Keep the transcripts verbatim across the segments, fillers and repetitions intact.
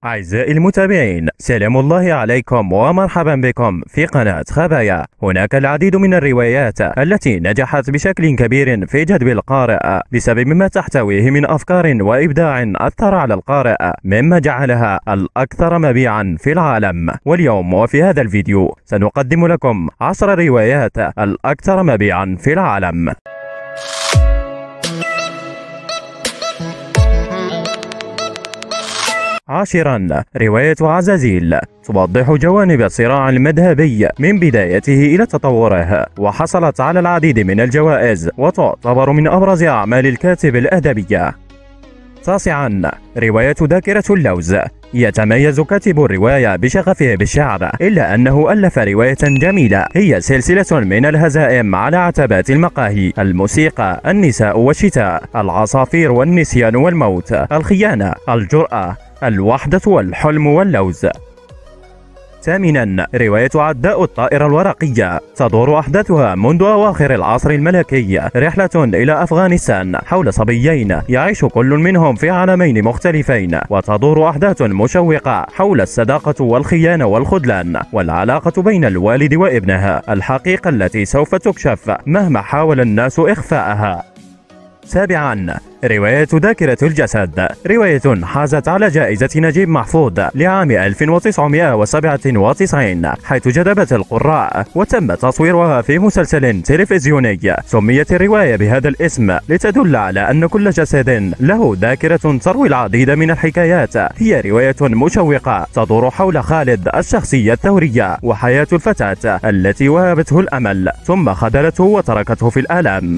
أعزائي المتابعين، سلام الله عليكم ومرحبا بكم في قناة خبايا. هناك العديد من الروايات التي نجحت بشكل كبير في جذب القارئ بسبب ما تحتويه من أفكار وإبداع أثر على القارئ، مما جعلها الأكثر مبيعا في العالم. واليوم وفي هذا الفيديو سنقدم لكم عشر روايات الأكثر مبيعا في العالم. عاشرا، رواية عزازيل. توضح جوانب الصراع المذهبي من بدايته إلى تطوره، وحصلت على العديد من الجوائز وتعتبر من أبرز أعمال الكاتب الأدبية. تاسعا، رواية ذاكرة اللوز. يتميز كاتب الرواية بشغفه بالشعر، إلا أنه ألف رواية جميلة هي سلسلة من الهزائم على عتبات المقاهي، الموسيقى، النساء والشتاء، العصافير والنسيان والموت، الخيانة، الجرأة، الوحدة والحلم واللوز. ثامنا، رواية عداء الطائرة الورقية. تدور أحداثها منذ أواخر العصر الملكي، رحلة إلى أفغانستان حول صبيين يعيش كل منهم في عالمين مختلفين، وتدور أحداث مشوقة حول الصداقة والخيانة والخذلان، والعلاقة بين الوالد وابنها، الحقيقة التي سوف تكشف مهما حاول الناس إخفاءها. سابعا، رواية ذاكرة الجسد. رواية حازت على جائزة نجيب محفوظ لعام ألف وتسعمائة وسبعة وتسعين، حيث جذبت القراء وتم تصويرها في مسلسل تلفزيوني. سميت الرواية بهذا الاسم لتدل على أن كل جسد له ذاكرة تروي العديد من الحكايات. هي رواية مشوقة تدور حول خالد، الشخصية الثورية، وحياة الفتاة التي وهبته الأمل ثم خذلته وتركته في الآلام.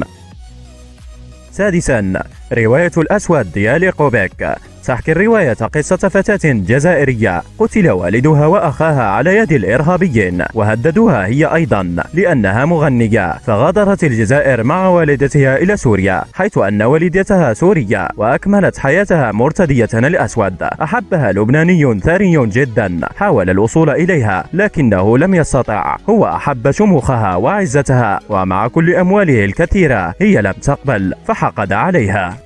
سادسا، رواية الأسود يليق بك. تحكي الرواية قصة فتاة جزائرية قتل والدها وأخاها على يد الإرهابيين، وهددوها هي أيضا لأنها مغنية، فغادرت الجزائر مع والدتها إلى سوريا، حيث أن والدتها سورية وأكملت حياتها مرتدية الأسود. أحبها لبناني ثري جدا حاول الوصول إليها لكنه لم يستطع. هو أحب شموخها وعزتها، ومع كل أمواله الكثيرة هي لم تقبل فحقد عليها.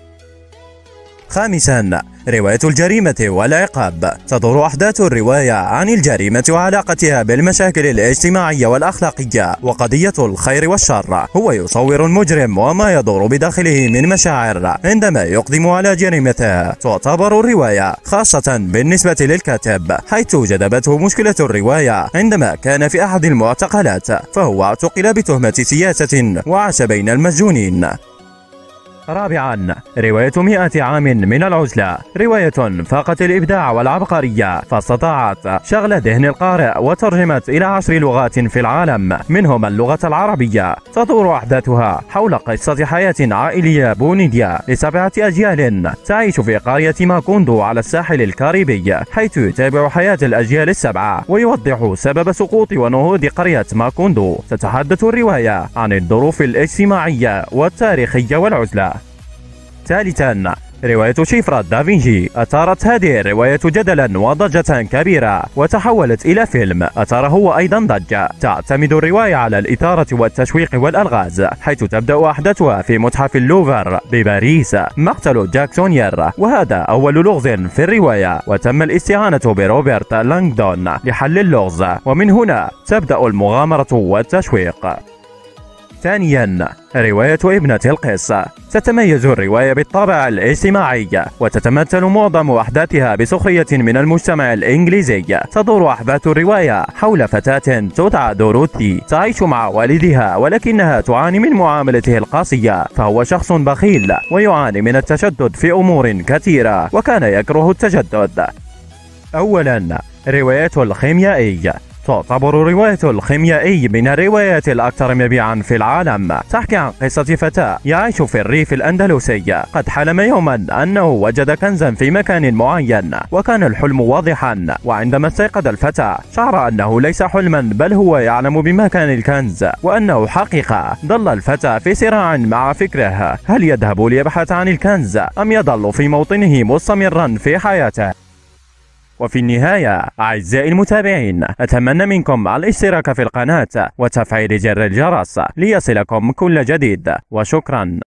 خامسا، رواية الجريمة والعقاب. تدور أحداث الرواية عن الجريمة وعلاقتها بالمشاكل الاجتماعية والأخلاقية وقضية الخير والشر. هو يصور المجرم وما يدور بداخله من مشاعر عندما يقدم على جريمته. تعتبر الرواية خاصة بالنسبة للكاتب، حيث جذبته مشكلة الرواية عندما كان في أحد المعتقلات، فهو اعتقل بتهمة سياسة وعاش بين المسجونين. رابعا، رواية مئة عام من العزلة. رواية فاقت الإبداع والعبقرية، فاستطاعت شغل ذهن القارئ وترجمت إلى عشر لغات في العالم منهم اللغة العربية. تدور أحداثها حول قصة حياة عائلية بوندية لسبعة أجيال تعيش في قرية ماكوندو على الساحل الكاريبي، حيث يتابع حياة الأجيال السبعة ويوضح سبب سقوط ونهوض قرية ماكوندو. تتحدث الرواية عن الظروف الاجتماعية والتاريخية والعزلة. ثالثا، رواية شفرة دافنشي. أثارت هذه الرواية جدلا وضجة كبيرة وتحولت إلى فيلم أثار هو أيضا ضجة. تعتمد الرواية على الإثارة والتشويق والألغاز، حيث تبدأ أحداثها في متحف اللوفر بباريس، مقتل جاك سونير، وهذا أول لغز في الرواية، وتم الاستعانة بروبرت لانغدون لحل اللغز، ومن هنا تبدأ المغامرة والتشويق. ثانيا، رواية ابنة القصة. تتميز الرواية بالطابع الاجتماعي، وتتمثل معظم أحداثها بسخرية من المجتمع الإنجليزي. تدور أحداث الرواية حول فتاة تدعى دوروثي تعيش مع والدها، ولكنها تعاني من معاملته القاسية، فهو شخص بخيل ويعاني من التشدد في أمور كثيرة، وكان يكره التجدد. أولا، رواية الخيميائي. تعتبر رواية الخيميائي من الروايات الأكثر مبيعا في العالم. تحكي عن قصة فتاة يعيش في الريف الأندلسي، قد حلم يوما أنه وجد كنزا في مكان معين، وكان الحلم واضحا، وعندما استيقظ الفتى شعر أنه ليس حلما بل هو يعلم بمكان الكنز وأنه حقيقة. ظل الفتى في صراع مع فكره، هل يذهب ليبحث عن الكنز أم يظل في موطنه مستمرا في حياته؟ وفي النهاية أعزائي المتابعين، أتمنى منكم الاشتراك في القناة وتفعيل زر الجرس ليصلكم كل جديد، وشكرا.